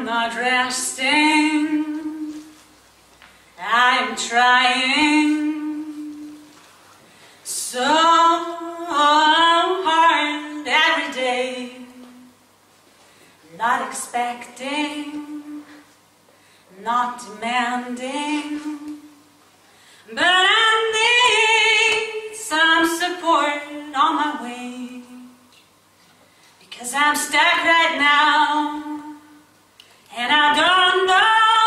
I'm not resting. I'm trying so hard every day, not expecting, not demanding, but I need some support on my way, because I'm stuck right now and I don't know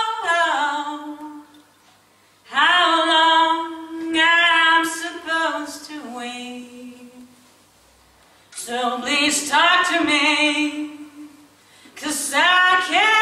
how long I'm supposed to wait. So please talk to me, 'cause I can't